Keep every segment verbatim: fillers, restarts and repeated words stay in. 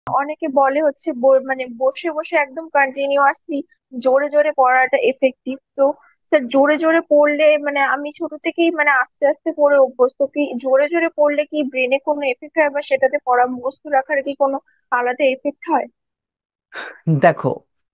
অনেকে বলে হচ্ছে ব- মানে বসে বসে একদম কন্টিনিউয়াসলি জোরে জোরে পড়াটা এফেক্টিভ। তো স্যার, জোরে জোরে পড়লে মানে আমি ছোট থেকেই মানে আস্তে আস্তে পড়ে অভ্যস্ত, কি জোরে জোরে পড়লে কি ব্রেনে কোনো এফেক্ট হয়, বা সেটাতে পড়া মুখস্থ রাখার কি কোনো আলাদা এফেক্ট হয়? দেখো,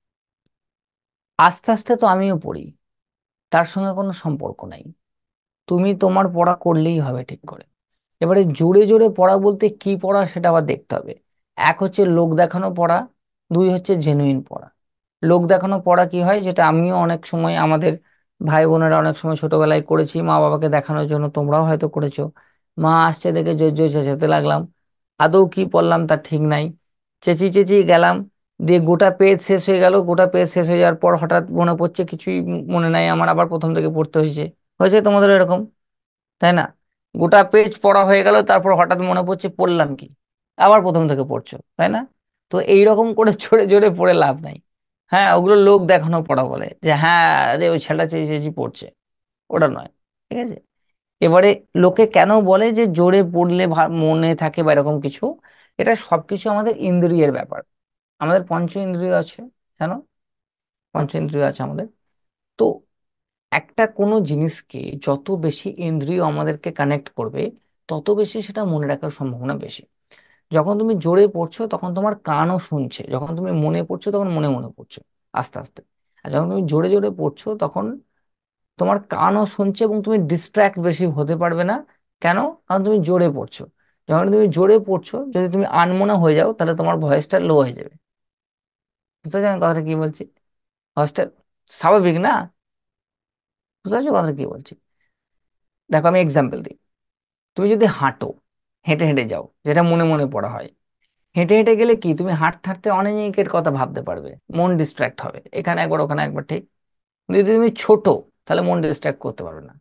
আস্তে আস্তে তো আমিও পড়ি, তার সঙ্গে কোনো সম্পর্ক নাই। তুমি তোমার পড়া করলেই হবে ঠিক করে। এবারে জোরে জোরে পড়া বলতে কি পড়া সেটা আবার দেখতে হবে। এক হচ্ছে লোক দেখানো পড়া, দুই হচ্ছে জেনুইন পড়া। লোক দেখানো পড়া কি হয়, যেটা আমিও অনেক সময়, আমাদের ভাই বোনেরা অনেক সময় ছোটবেলায় করেছি, মা বাবাকে দেখানোর জন্য, তোমরাও হয়তো করেছো। মা আসছে দেখে জোর জোর চেঁচাতে লাগলাম, আদৌ কি পড়লাম তার ঠিক নাই, চেঁচিয়ে চেঁচিয়ে গেলাম, দিয়ে গোটা পেজ শেষ হয়ে গেল। গোটা পেজ শেষ হয়ে যাওয়ার পর হঠাৎ মনে পড়ছে কিছুই মনে নাই আমার, আবার প্রথম থেকে পড়তে হয়েছে। হয়েছে তোমাদের এরকম, তাই না? গোটা পেজ পড়া হয়ে গেল, তারপর হঠাৎ মনে পড়ছে পড়লাম কি, আবার প্রথম থেকে পড়ছো, তাই না? তো এইরকম করে জোরে জোরে পড়ে লাভ নাই। হ্যাঁ, ওগুলো লোক দেখানো পড়া বলে, যে হ্যাঁ আরে ওই ছেলেটা চেঁচিয়ে চেঁচিয়ে পড়ছে, ওটা নয়। ঠিক আছে? এবারে লোকে কেন বলে যে জোরে পড়লে ভা- মনে থাকে বা এরকম কিছু, এটা সবকিছু আমাদের ইন্দ্রিয়ের ব্যাপার। আমাদের পঞ্চ ইন্দ্রিয় আছে, জানো? পঞ্চ ইন্দ্রিয় আছে আমাদের। তো একটা কোনো জিনিসকে যত বেশি ইন্দ্রিয় আমাদেরকে কানেক্ট করবে, তত বেশি সেটা মনে রাখার সম্ভাবনা বেশি। যখন তুমি জোরে পড়ছো তখন তোমার কানও শুনছে, যখন তুমি মনে পড়ছো তখন মনে মনে পড়ছো আস্তে আস্তে। আর যখন তুমি জোরে জোরে পড়ছো তখন তোমার কানও শুনছে এবং তুমি ডিস্ট্র্যাক্ট বেশি হতে পারবে না। কেন? কারণ তুমি জোরে পড়ছো। যখন তুমি জোরে পড়ছো, যদি তুমি আনমনা হয়ে যাও তাহলে তোমার ভয়েসটা লো হয়ে যাবে। বুঝতে পারছো আমি কথাটা কি বলছি? ভয়েসটা স্বাভাবিক না? বুঝতে পারছো কথাটা কি বলছি? দেখো আমি এক্সাম্পল দিই। তুমি যদি হাঁটো, হেঁটে হেঁটে যাও, যেটা মনে মনে পড়া হয়, হেঁটে হেঁটে গেলে কি তুমি হাঁটতে হাঁটতে অনেকের কথা ভাবতে পারবে, মন ডিস্ট্রাক্ট হবে এখানে একবার ওখানে একবার, ঠিক? কিন্তু যদি তুমি ছোট, তাহলে মন ডিস্ট্রাক্ট করতে পারবে না।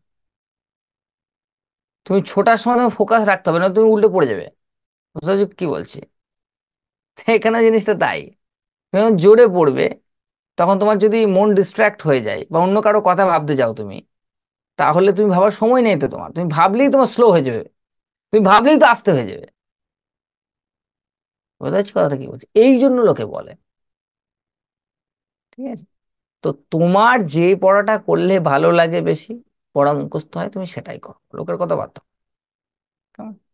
তুমি ছোটার সময় তোমার ফোকাস রাখতে হবে, না তুমি উল্টে পড়ে যাবে। বুঝতে পারছো কি বলছি? তো এখানে জিনিসটা তাই। তুমি যখন জোরে পড়বে, তখন তোমার যদি মন ডিস্ট্রাক্ট হয়ে যায় বা অন্য কারো কথা ভাবতে যাও তুমি, তাহলে তুমি ভাবার সময় নেই তো তোমার, তুমি ভাবলেই তোমার স্লো হয়ে যাবে, তুমি ভাবলেই তো আস্তে হয়ে যাবে। বুঝতে পারছো কথাটা কি বলছি? এই জন্য লোকে বলে। ঠিক আছে? তো তোমার যে পড়াটা করলে ভালো লাগে বেশি, পড়া মুখস্থ হয়, তুমি সেটাই করো, লোকের কথা বাদ দাও। কেমন?